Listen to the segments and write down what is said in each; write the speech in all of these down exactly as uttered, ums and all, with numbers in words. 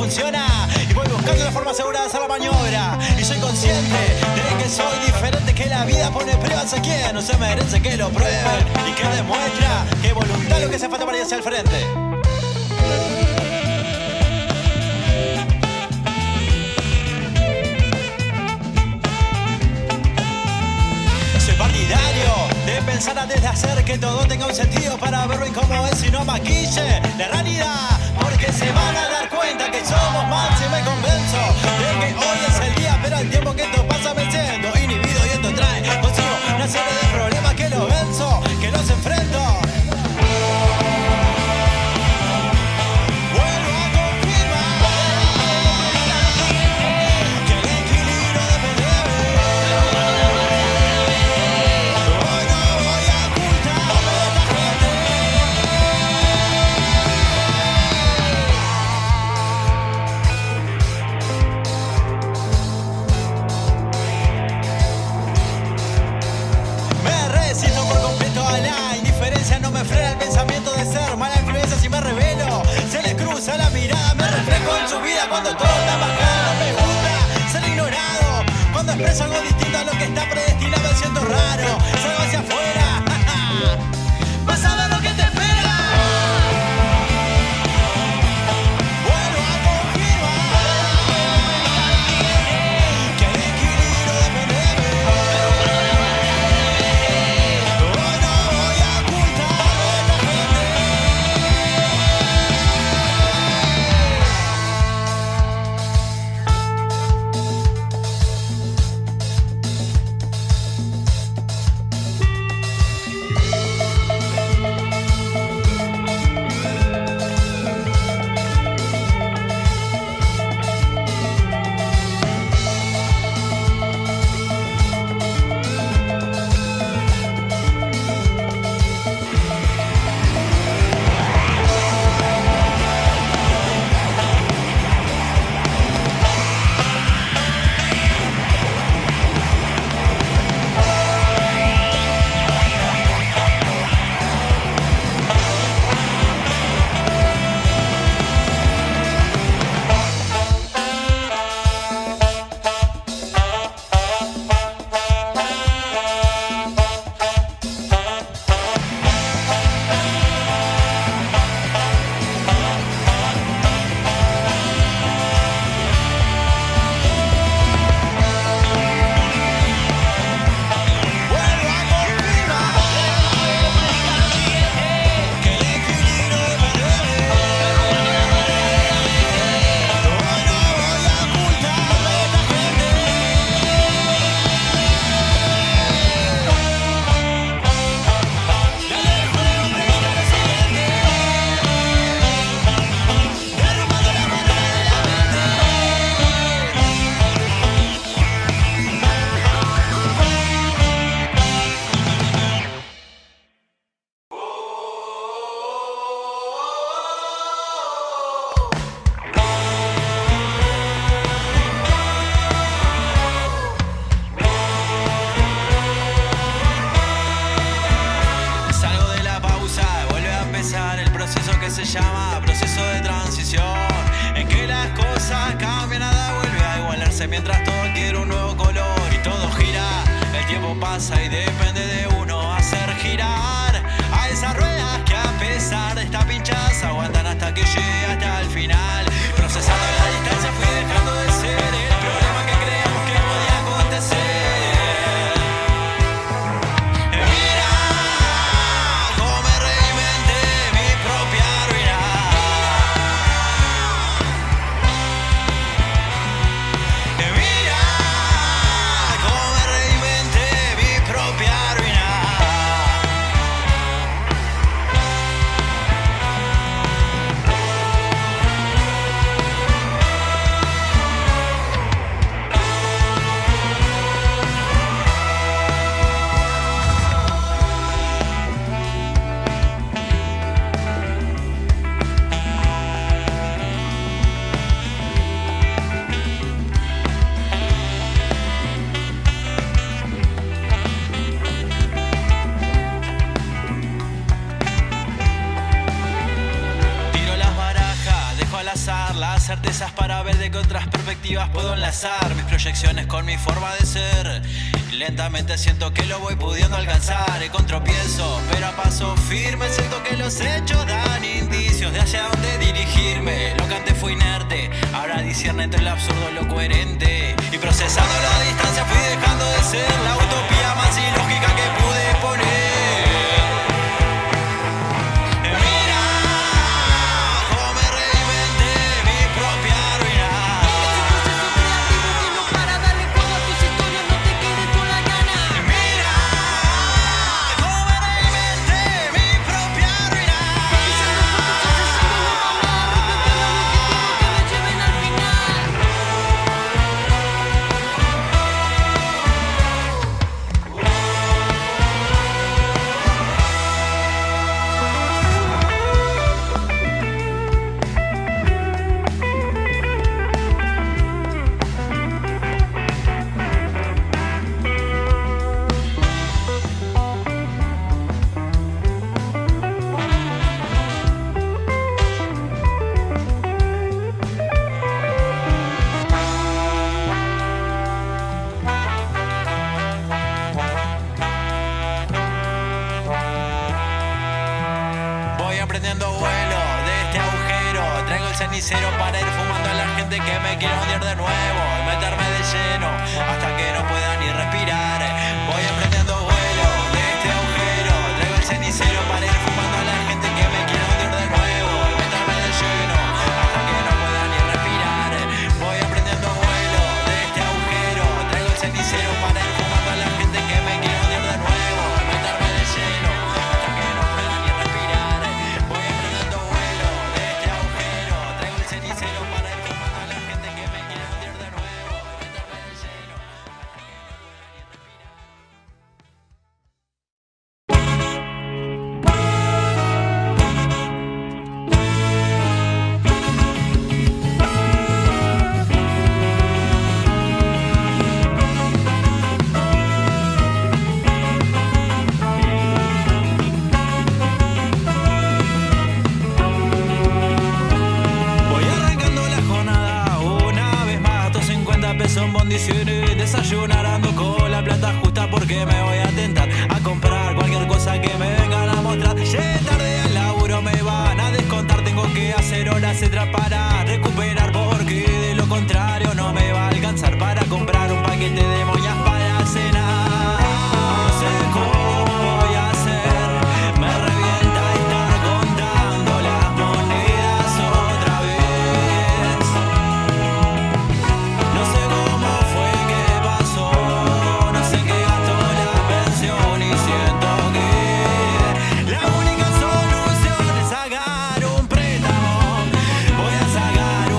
funciona y voy buscando la forma segura de hacer la maniobra. Y soy consciente de que soy diferente, que la vida pone pruebas a quien no se merece que lo prueben y que demuestra que voluntad es lo que hace falta para ir hacia el frente. De pensar antes de hacer que todo tenga un sentido para verlo en cómo es y no maquille la realidad, porque se van a dar cuenta que somos más y me convenzo de que hoy es el día, pero al tiempo que esto pasa me siento inhibido y esto trae consigo una serie de problemas que los venzo, que los enfrento. Frena el pensamiento de ser mala influencia si me revelo. Se les cruza la mirada, me reflejo en su vida cuando todo está bajado. Me gusta ser ignorado cuando expreso algo distinto a lo que está predestinado. Me siento raro, salgo hacia afuera. Vas a ver lo que te espera. Mientras todo quiere un nuevo color y todo gira, el tiempo pasa y depende de uno hacer girar a esas ruedas que a pesar de estar pinchadas aguantan hasta que llegue hasta el final. Procesando la distancia fui dejando de ser el problema que creíamos que podía acontecer. Mira cómo me reinventé mi propia ruina. las certezas para ver de qué otras perspectivas puedo enlazar mis proyecciones con mi forma de ser. Y lentamente siento que lo voy pudiendo alcanzar. Y con tropiezo, pero a paso firme, siento que los hechos dan indicios de hacia dónde dirigirme. Lo que antes fue inerte, ahora discierne entre lo absurdo y lo coherente. Y procesando la distancia fui dejando de ser la utopía más ilógica que pude poner. Para ir fumando a la gente que me quiere hundir de nuevo y meterme de lleno hasta que no pueda ni respirar. Voy emprendiendo vuelo de este agujero, traigo el cenicero para ir fumando a la gente que me quiere hundir de nuevo y meterme de lleno hasta que no pueda ni respirar. Voy emprendiendo vuelo de este agujero, traigo el cenicero para ir fumando a la gente que me quiere hundir de nuevo y meterme de lleno hasta que no pueda ni respirar. Voy emprendiendo vuelo de este agujero, traigo el cenicero para ir fumando a la gente que me quiere hundir de nuevo y meterme de lleno hasta que no pueda ni respirar. Son condiciones, desayunar ando con la plata justa porque me voy a tentar a comprar cualquier cosa que me vengan a mostrar. Llegué tarde al laburo, me van a descontar, tengo que hacer horas extra para recuperar porque de lo contrario no me va a alcanzar para comprar un paquete de moñas para cenar. No sé cómo voy a hacer, me revienta estar contando las monedas otra vez. No sé cómo fue que pasó, no sé qué gastó la pensión y siento que la única solución es sacar un préstamo. Voy a sacar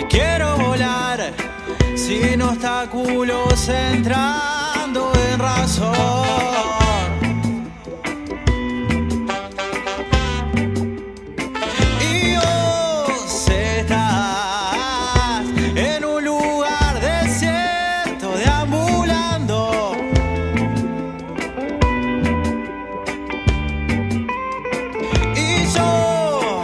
quiero volar sin obstáculos entrando en razón. Y vos estás en un lugar desierto deambulando. Y yo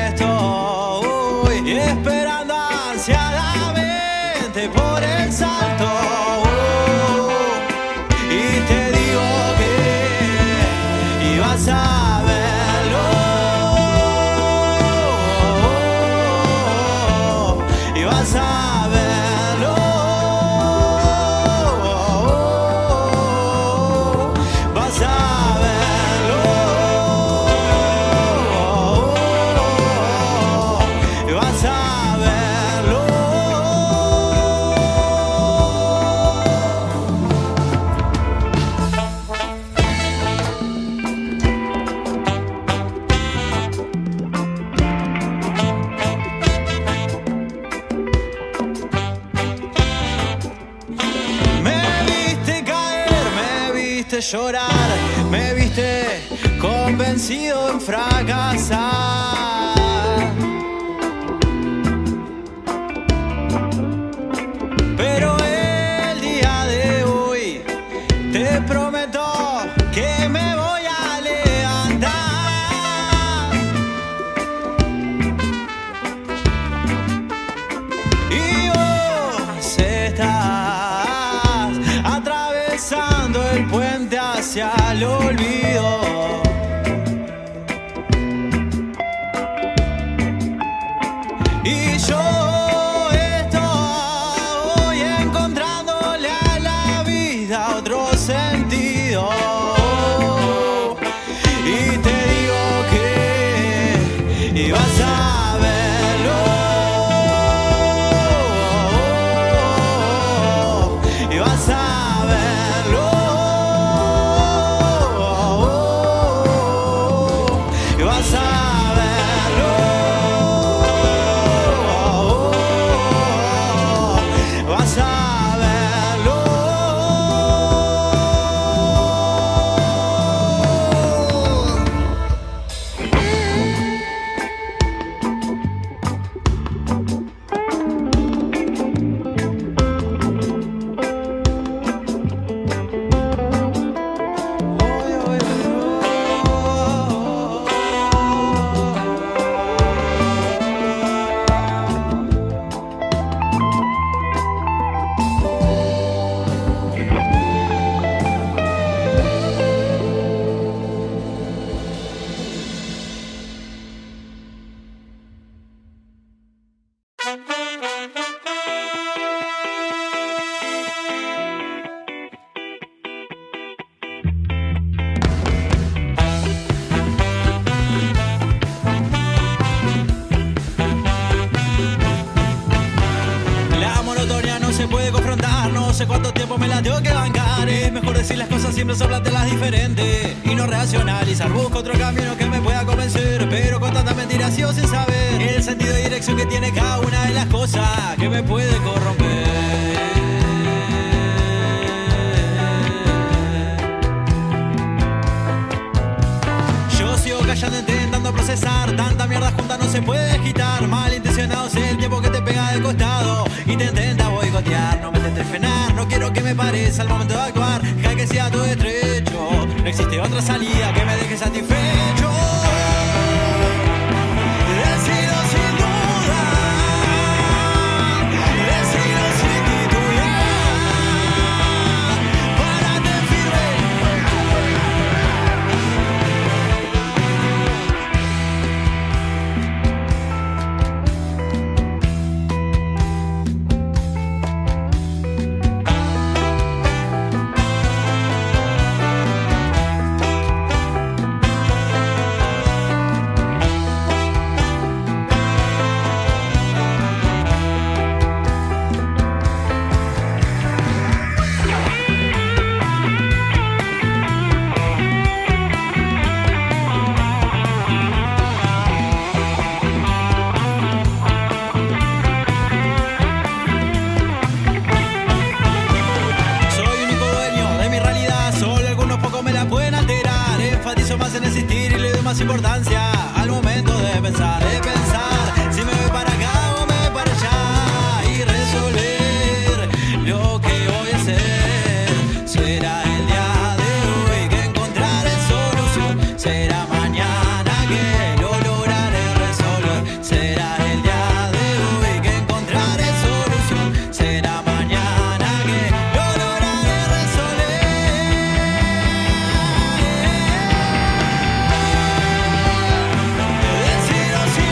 estoy esperando ansiadamente por el salto. Y te digo que ibas a verlo, ibas a verlo, vas a verlo, vas a verlo. Me viste caer, me viste llorar, me viste convencido en fracasar. Pero el día de hoy te prometo que me voy a levantar. Y vos estás atravesando el puente hacia el olvido. Y yo estoy encontrándole a la vida otro sentido. Y te digo que ibas a verlo, ibas a verlo, ibas a verlo, vas a verlo. La monotonía no se puede confrontar, no sé cuánto tiempo me la tengo que bancar. Es mejor decir las cosas siempre, soplártelas diferente y no racionalizar. Busco otro camino que me pueda convencer, pero con tanta mentira sigo sin saber el sentido y dirección que tiene cada una de las cosas que me puede corromper. Yo sigo callando intentando procesar tanta mierda junta, no se puede quitar. Malintencionado es el tiempo que te pega del costado y te intenta boicotear. No me intentes frenar, no quiero que me pares al momento de actuar. Deja que sea todo estrecho, no existe otra salida que me deje satisfecho. Decido sin duda, decido sin titubear. Párate firme. dejar de pensar si me voy para acá o me voy para allá y resolver lo que voy a hacer. Será el día de hoy que encontraré solución, será mañana que lo lograré resolver. Será el día de hoy que encontraré solución, será mañana que lo lograré resolver. Decirlo sin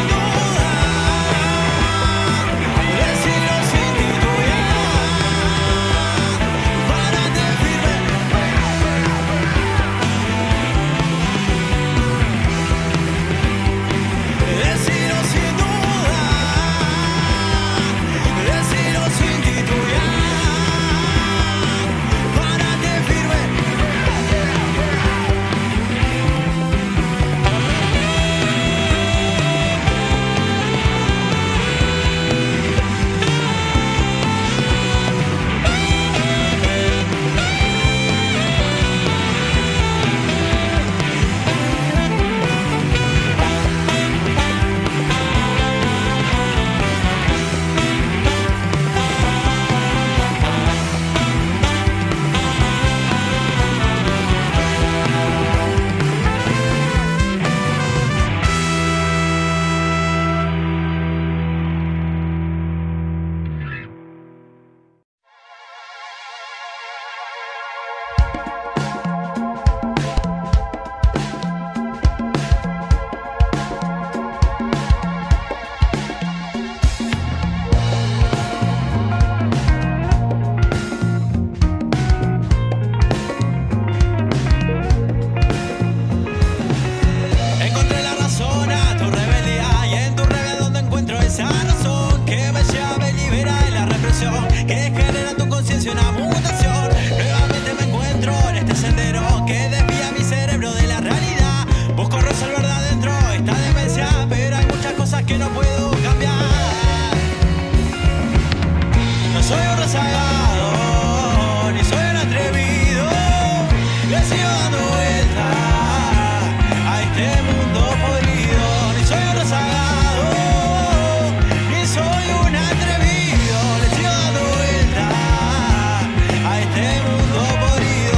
dudar, decirlo sin titubear, párate firme. Decirlo sin dudar, decirlo sin titubear, párate firme. Encontré la razón a tu rebeldía y en tu rebelión donde encuentro esa razón que me lleva y libera de la represión que genera en tu conciencia una mutación. Nuevamente me encuentro en este sendero que desvía mi cerebro de la realidad. Busco resolver de adentro esta demencia, pero hay muchas cosas que no puedo cambiar. No soy un rezagado, ni soy un atrevido, le sigo dando vuelta a este mundo podrido. Ni soy un rezagado, ni soy un atrevido, le sigo dando vuelta a este mundo podrido.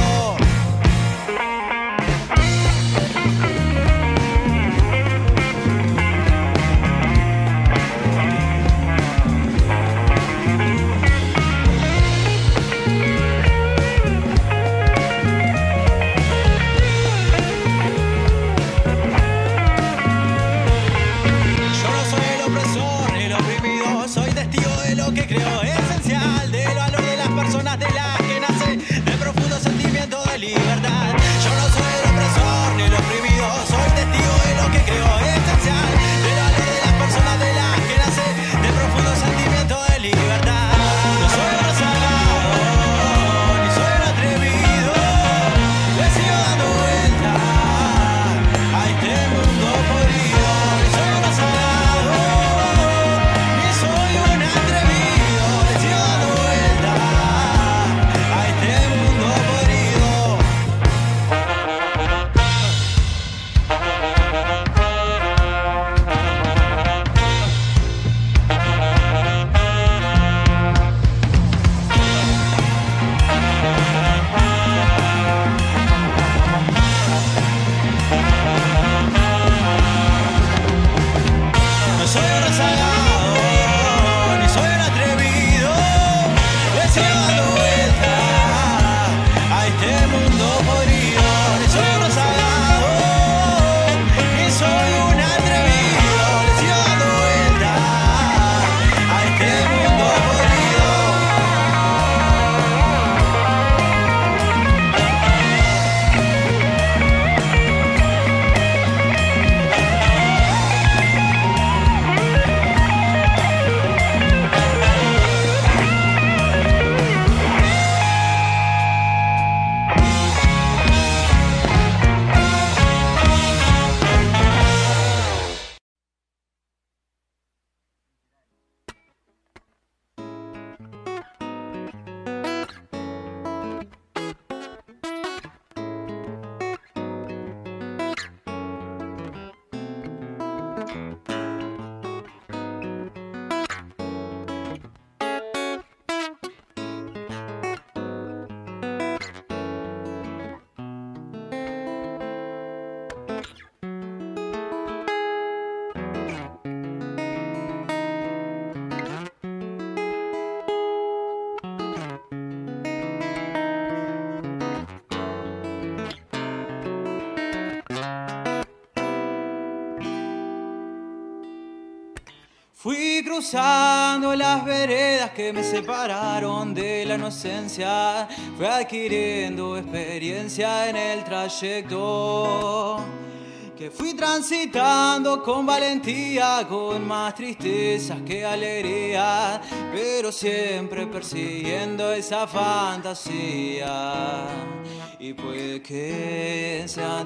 Fui cruzando las veredas que me separaron de la inocencia. Fui adquiriendo experiencia en el trayecto que fui transitando con valentía, con más tristezas que alegría, pero siempre persiguiendo esa fantasía. Y puede que sea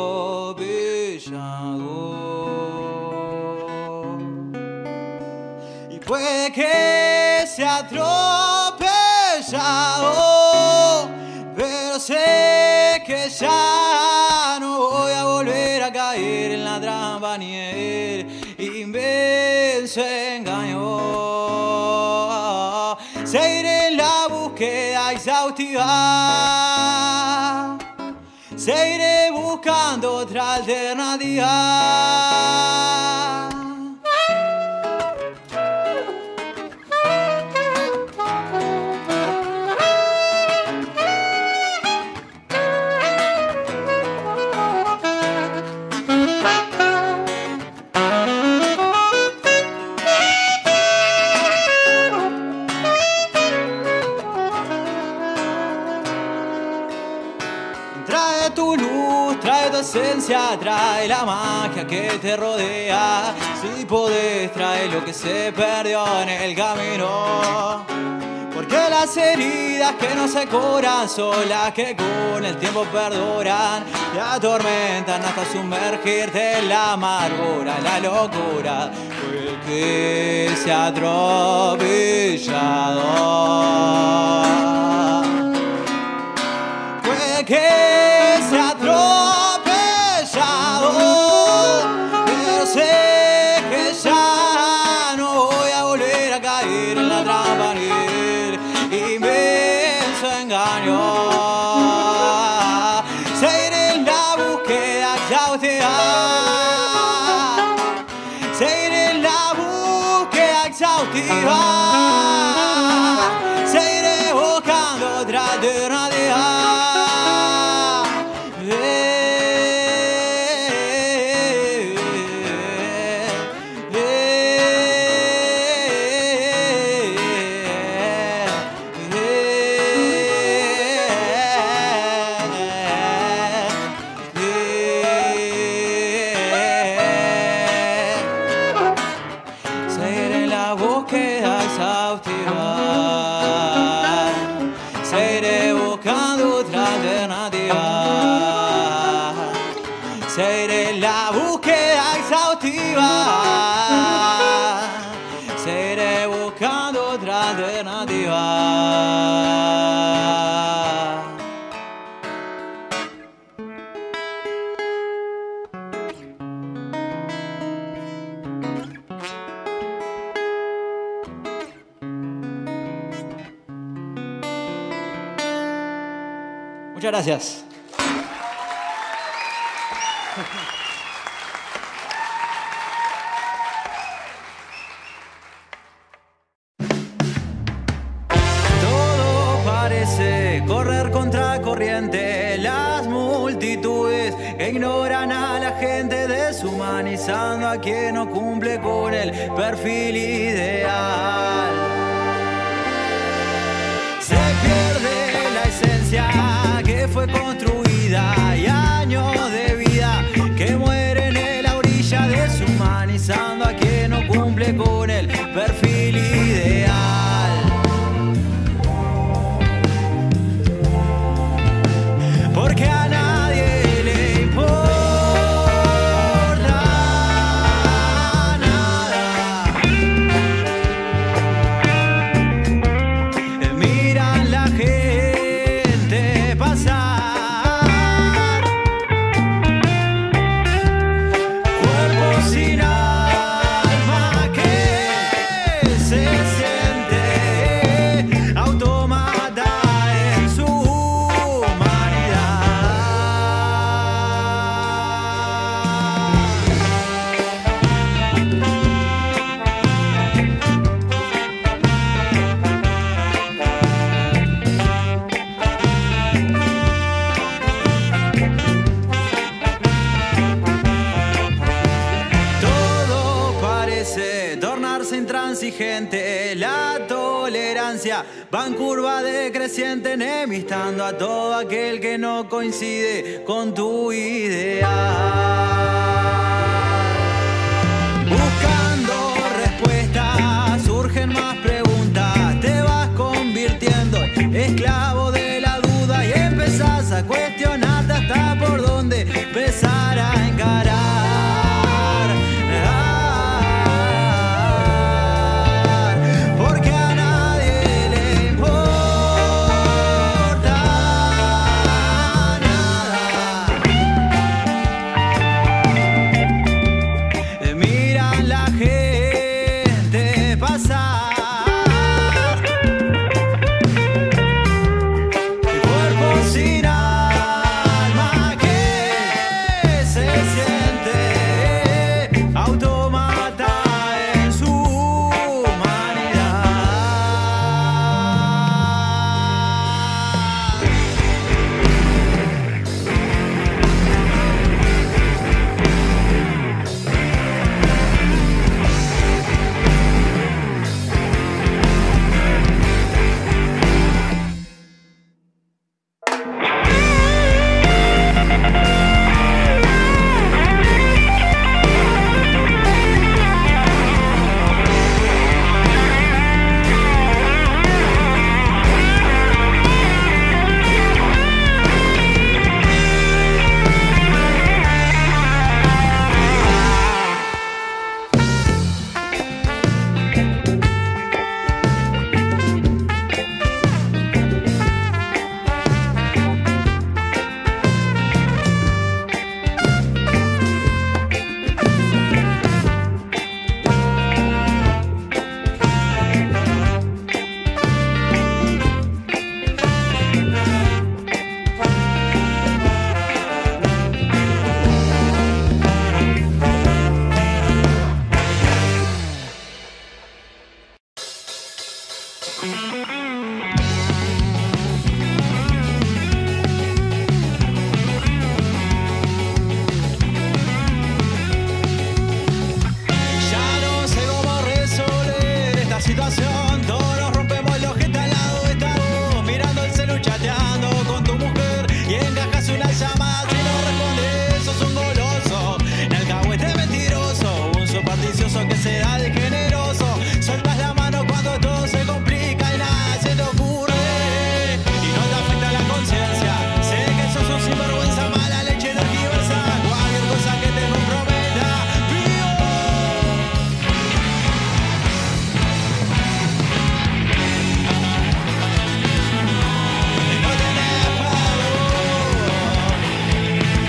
atropellado, y puede que sea atropellado, pero sé que ya no voy a volver a caer en la trampa ni el inmenso engaño. Seguiré en la búsqueda exhaustiva, seguiré buscando otra alternativa. Esencia, trae la magia que te rodea. Si podés, trae lo que se perdió en el camino. Porque las heridas que no se curan son las que con el tiempo perduran y atormentan hasta sumergirte en la amargura, la locura. Puede que sea atropellado, puede que sea atropellado, pero sé que ya no voy a volver a caer en la trampa ni el inmenso engaño. Seguiré en la búsqueda exhaustiva, seguiré en la búsqueda exhaustiva, seguiré buscando otra alternativa. Seguiré en la búsqueda exhaustiva, seguiré buscando otra alternativa. Muchas gracias. Todo parece correr contra corriente, las multitudes que ignoran a la gente, deshumanizando a quien no cumple con el perfil ideal. Se pierde la esencia que fue construida y años de vida que mueren en la orilla, deshumanizando a quien no cumple con el perfil ideal. Porque a nadie le importa nada. Miran la gente pasar, cuerpos sin alma que parece tornarse intransigente. La tolerancia va en curva decreciente, enemistando a todo aquel que no coincide con tu idea. Buscando respuestas, surgen más preguntas. Te vas convirtiendo en esclavo de la duda y empezás a cuestionarte hasta por dónde empezar a encarar.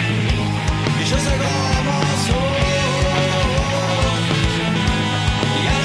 Yo sé cómo soy.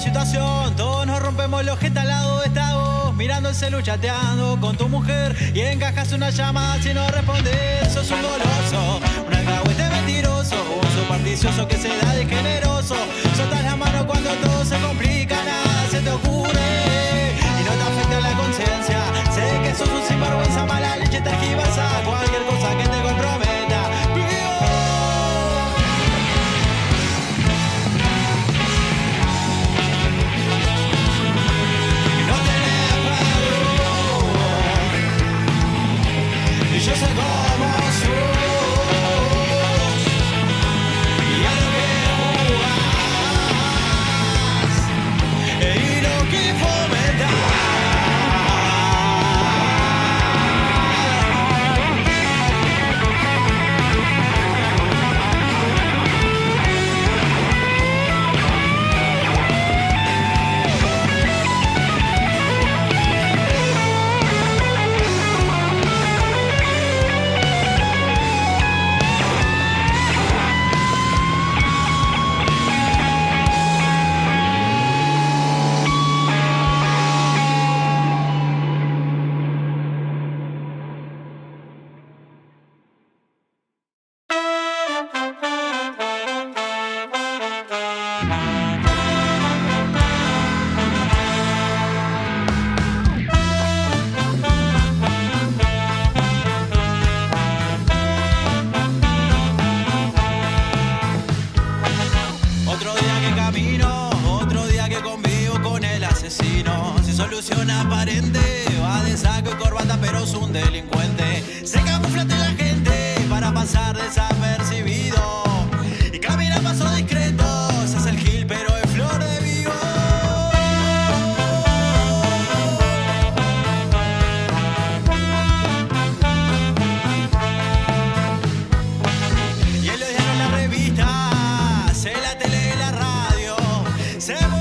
situación, todos nos rompemos los jetas al lado de esta voz, mirando el celu chateando con tu mujer y encajas una llamada si no respondes. Sos un goloso, un alcahuete mentiroso, un supersticioso que se da de generoso. Soltas la mano cuando todo se complica, nada se te ocurre y no te afecta la conciencia. Sé que sos un sinvergüenza, mala leche, tergiversa cualquier cosa que te comprometa. Yo sé cómo sos y a lo que jugás y lo que fomentás. Solución aparente, va de saco y corbata pero es un delincuente. Se camufla ante la gente para pasar desapercibido y camina a paso discreto, se hace el gil pero es flor de vivo. Y en los diarios, las revistas, en la tele y la radio se